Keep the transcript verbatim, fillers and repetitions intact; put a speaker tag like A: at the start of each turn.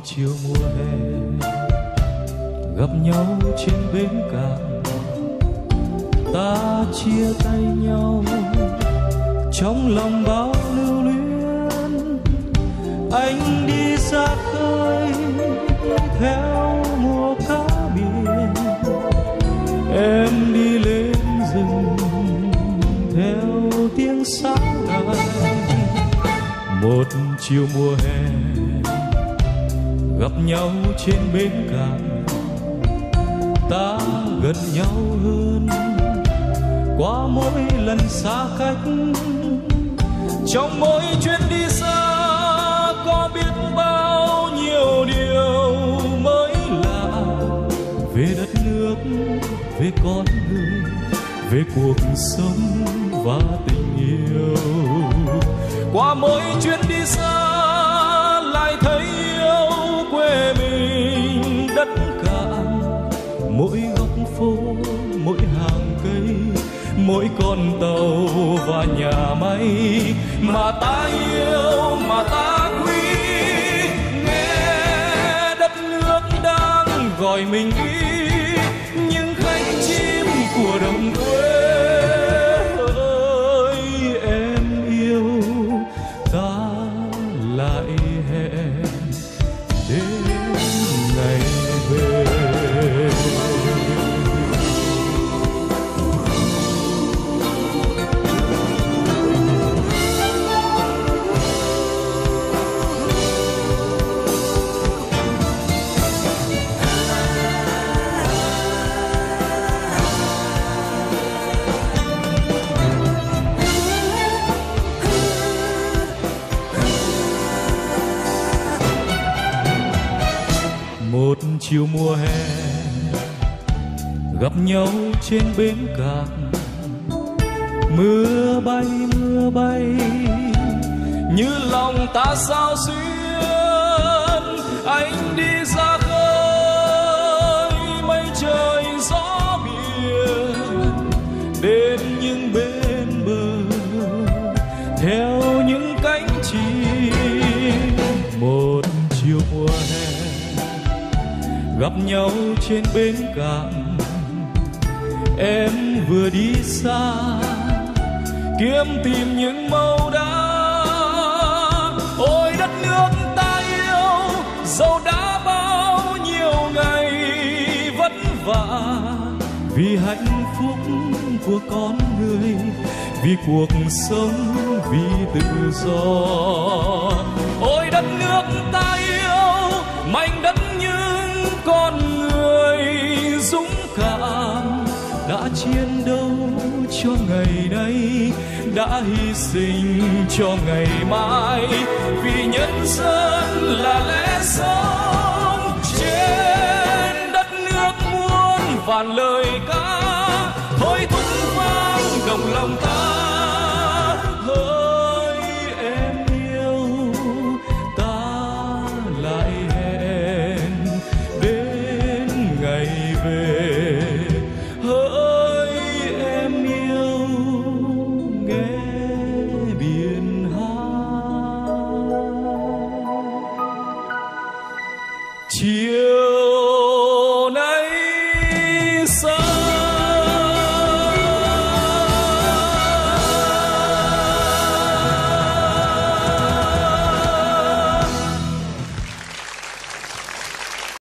A: chiều mùa hè gặp nhau trên bến cạn, ta chia tay nhau trong lòng bao lưu luyến. Anh đi ra khơi theo mùa cá biển, em đi lên rừng theo tiếng sáo đàn. Một chiều mùa hè gặp nhau trên bến cạn, ta gần nhau hơn qua mỗi lần xa cách. Trong mỗi chuyến đi xa có biết bao nhiêu điều mới lạ, về đất nước, về con người, về cuộc sống và tình yêu. Qua mỗi chuyến đi xa lại thấy yêu quê mình đất cạn, mỗi góc phố, mỗi hàng cây, mỗi con tàu và nhà máy mà ta yêu, mà ta quý. Nghe đất nước đang gọi mình đi, những cánh chim của đồng quê ơi, em yêu ta lại hẹn đến ngày về. Một chiều mùa hè gặp nhau trên bến cạn, mưa bay mưa bay như lòng ta sao xuyên. Anh đi ra khơi mây trời gió biển, đến những bên bờ theo những cánh chim. Một chiều mùa hè gặp nhau trên bến cạn, em vừa đi xa kiếm tìm những màu đá. Ôi đất nước ta yêu, dẫu đã bao nhiêu ngày vất vả, vì hạnh phúc của con người, vì cuộc sống, vì tự do. Ôi đất nước ta yêu, mảnh đất những con người dũng cảm, đã chiến đấu cho ngày nay, đã hy sinh cho ngày mai, vì nhân dân là lẽ sống. Trên đất nước muôn vàn lời ca thôi thúc vang đồng lòng ta.